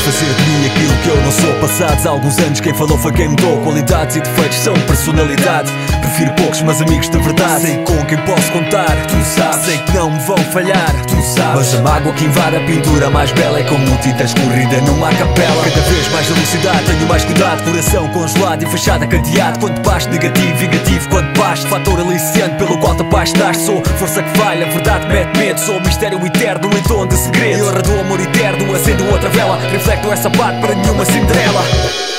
fazer de mim aquilo que eu não sou. Passados alguns anos quem falou foi quem mudou. Qualidades e defeitos são personalidade. Prefiro poucos mas amigos de verdade. Sei com quem posso contar, tu sabes. Sei que não me vão falhar, tu sabes. Mas a mágoa que invade a pintura mais bela é como tinta escorrida numa capela. Cada vez mais velocidade, tenho mais cuidado. Coração congelado e fachada cadeado. Quanto baixo, negativo, vingativo. Quanto baixo, fator aliciante pelo qual te apaixonaste. Sou força que falha, verdade mete medo. Sou mistério eterno em tom de segredo. E honra do amor eterno, acendo outra vela. Reflecto essa parte para nenhuma Cinderela.